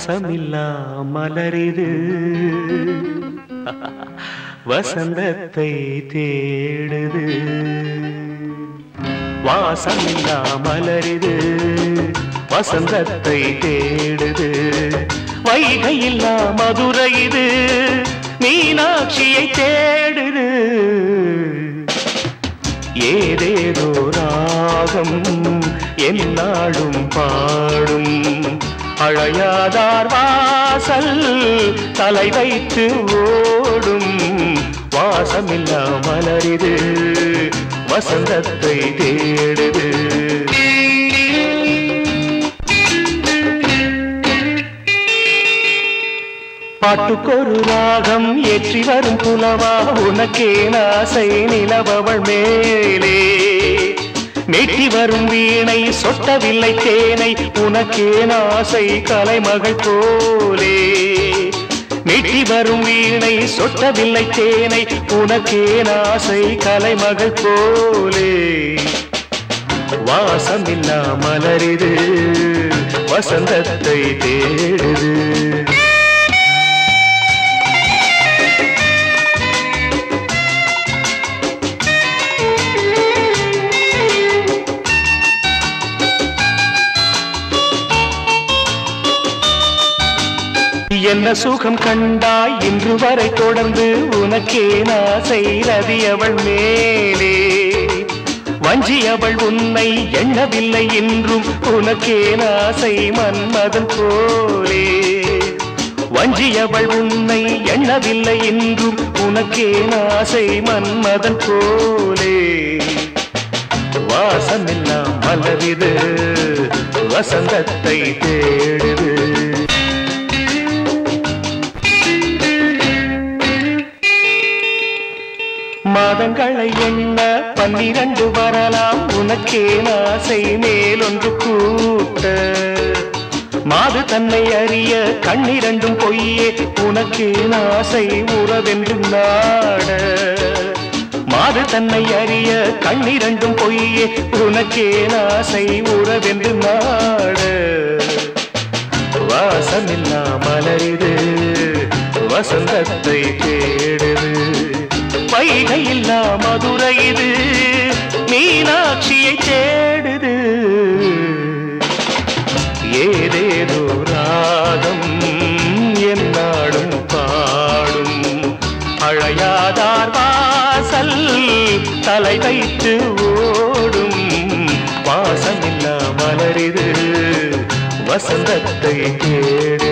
வாசமில்லா மலரிது வசந்தத்தை தேடுது. வாசமில்லா மலரிது வசந்தத்தை தேடுது. வைகையில்லா மதுரை இது மீனாட்சியை தேடுது. ஏதேதோ ராகம் என்னாடும் பாடும் அழையாதார் வாசல் தலை வைத்து ஓடும். வாசமில்லா மலரிது வசந்தத்தை தேடுது. பாட்டுக்கொரு ராகம் ஏற்றி வரும் புலவா உனக்கே ஆசை நிலவவள் மேலே. மெட்டி வரும் வீணை சொட்டவில்லை தேனை உனக்கே ஆசை கலைமகள் போலே. மெட்டி வரும் வீணை சொட்டவில்லை தேனை உனக்கே ஆசை கலைமகள் போலே. வாசமில்லா மலரிது வசந்தத்தை தேடுது. என்ன சுகம் கண்டாய் இன்று வரை தொடர்ந்து உனக்கே ஆசை ரதியவள் மேலே. வஞ்சியவள் உன்னை எண்ணவில்லை என்றும் உனக்கே ஆசை மன்மதன் போலே. வஞ்சியவள் உன்னை எண்ணவில்லை என்றும் உனக்கே ஆசை மன்மதன் போலே. வாசமில்லா மலரிது வசந்தத்தை தேடுது. மாதங்களை எண்ண 12 வரலாம் உனக்கே ஆசை மேலொன்று கூட்ட. மாது தன்னை அறிய கண்ணிரண்டும் பொய்யே உனக்கே ஆசை உறவென்று நாட. மாது தன்னை அறிய கண்ணிரண்டும் பொய்யே உனக்கே ஆசை உறவென்று நாட. வாசமில்லா மலரிது வசந்தத்தை தேடுது. வைகையில்லா மதுரை இது மீனாட்சியை தேடுது. ஏதேதோ ராகம் என்னாடும் பாடும் அழையாதார் வாசல் தலை வைத்து ஓடும். வாசமில்லா மலரிது வசந்தத்தை தேடு.